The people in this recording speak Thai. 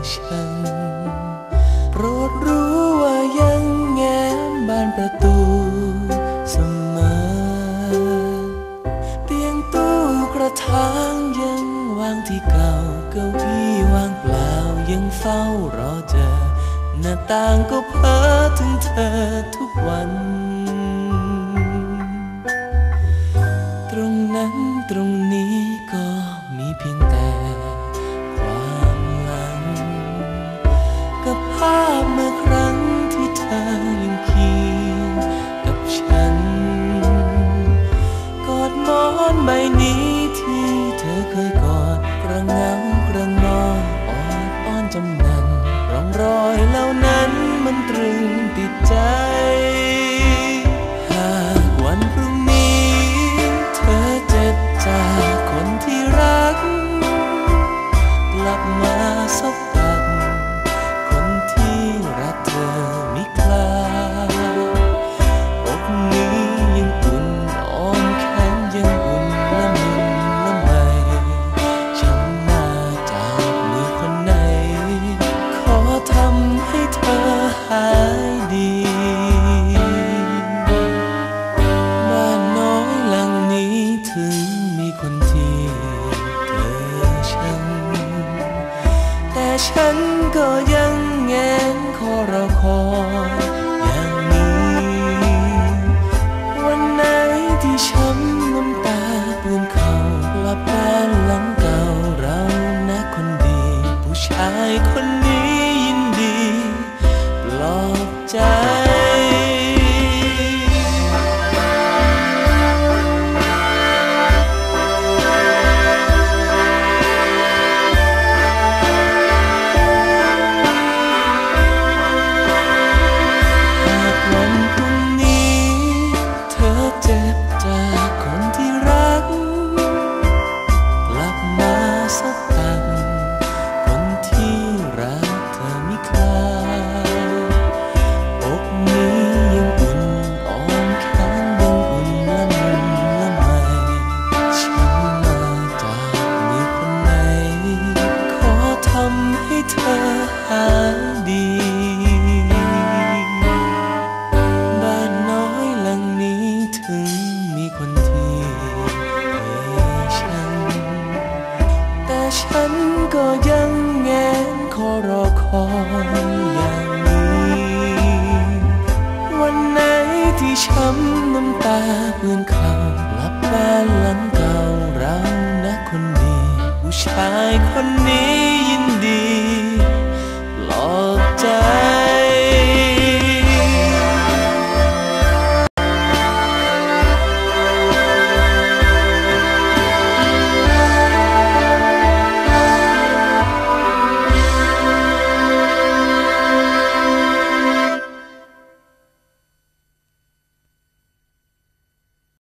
ฉันโปรดรู้ว่ายังแง้มบานประตูเสมอเตียงตู้กระถางยังวางที่เก่าเก้าอี้ว่างเปล่ายังเฝ้ารอเจอหน้าต่างก็เพ้อถึงเธอทุกวันตรงนั้นตรงนี้ก็มีเพียงแต่ความหลังกับภาพเมื่อครั้งที่เธอยังเคียงกับฉันกอดหมอนใบนี้ที่เธอเคยกอดกระเงากระงออ่อนอ้อนจำนันร่องรอยเหล่านั้นมันตรึงติดใจหากวันพรุ่งนี้เธอเจ็บจากคนที่รักกลับมาสบกันคนที่รักเธอมิคลาอกนี้ยังอุ่นอ้อมแขนยังอุ่นละมุนละไมฉันมาจากมือคนไหนขอทำให้เธอหายดีบ้านน้อยหลังนี้ถึงมีคนที่เธอชังแต่ฉันก็ยังแงนคอรอคอยอย่างนี้วันไหนที่ช้ำน้ำตาเปื้อนเข่ากลับบ้านหลังเก่าเรานะคนดีผู้ชายคนนี้ยินดีปลอบใจให้เธอหายดีบ้านน้อยหลังนี้ถึงมีคนที่เธอชังแต่ฉันก็ยังแงนคอรอคอยอย่างนี้วันไหนที่ช้ำน้ำตาเปื้อนเข่ากลับบ้านหลังเก่าเรานะคนดีผู้ชายคนนี้